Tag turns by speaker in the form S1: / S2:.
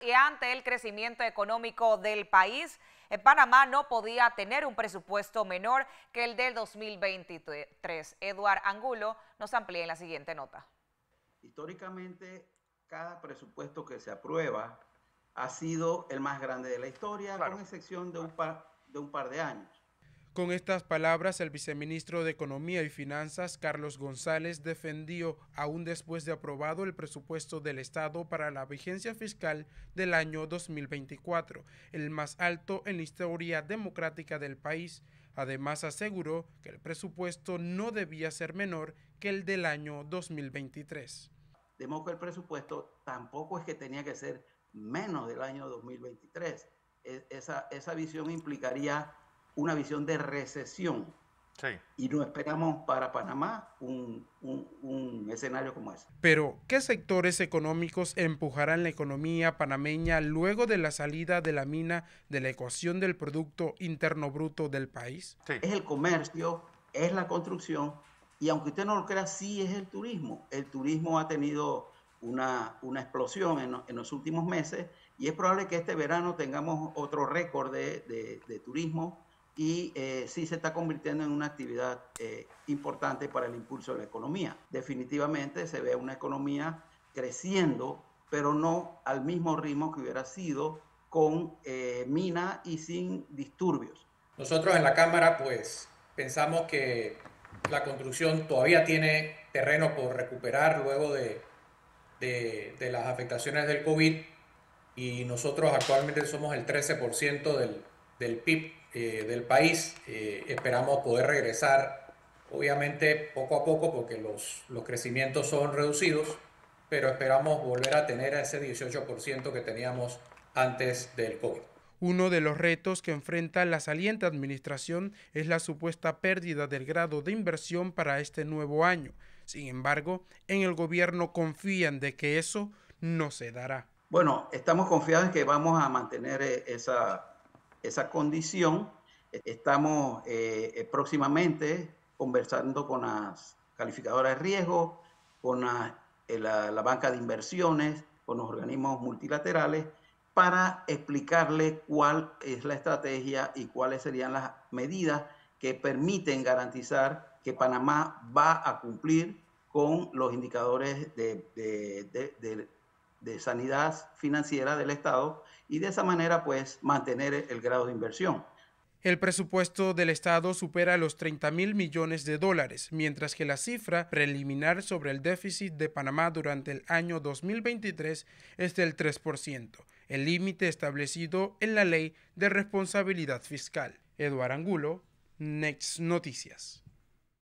S1: y ante el crecimiento económico del país, Panamá no podía tener un presupuesto menor que el del 2023. Eduard Angulo nos amplía en la siguiente nota.
S2: Históricamente, cada presupuesto que se aprueba ha sido el más grande de la historia, con excepción de un par de años.
S3: Con estas palabras, el viceministro de Economía y Finanzas, Carlos González, defendió, aún después de aprobado el presupuesto del Estado para la vigencia fiscal del año 2024, el más alto en la historia democrática del país. Además, aseguró que el presupuesto no debía ser menor que el del año 2023.
S2: De modo que el presupuesto tampoco es que tenía que ser menos del año 2023. Esa visión implicaría una visión de recesión. Sí. Y no esperamos para Panamá un escenario como ese.
S3: Pero, ¿qué sectores económicos empujarán la economía panameña luego de la salida de la mina de la ecuación del Producto Interno Bruto del país?
S2: Sí. Es el comercio, es la construcción, y aunque usted no lo crea, sí es el turismo. El turismo ha tenido una explosión en los últimos meses, y es probable que este verano tengamos otro récord de turismo, y sí se está convirtiendo en una actividad importante para el impulso de la economía. Definitivamente se ve una economía creciendo, pero no al mismo ritmo que hubiera sido con mina y sin disturbios.
S4: Nosotros en la Cámara pues pensamos que la construcción todavía tiene terreno por recuperar luego de las afectaciones del COVID, y nosotros actualmente somos el 13% del PIB del país. Esperamos poder regresar, obviamente poco a poco, porque los crecimientos son reducidos, pero esperamos volver a tener ese 18% que teníamos antes del COVID.
S3: Uno de los retos que enfrenta la saliente administración es la supuesta pérdida del grado de inversión para este nuevo año. Sin embargo, en el gobierno confían de que eso no se dará.
S2: Bueno, estamos confiados en que vamos a mantener esa condición. Estamos próximamente conversando con las calificadoras de riesgo, con la banca de inversiones, con los organismos multilaterales, para explicarle cuál es la estrategia y cuáles serían las medidas que permiten garantizar que Panamá va a cumplir con los indicadores de sanidad financiera del Estado, y de esa manera pues mantener el grado de inversión.
S3: El presupuesto del Estado supera los 30.000 millones de dólares, mientras que la cifra preliminar sobre el déficit de Panamá durante el año 2023 es del 3%, el límite establecido en la Ley de Responsabilidad Fiscal. Eduard Angulo, Next Noticias.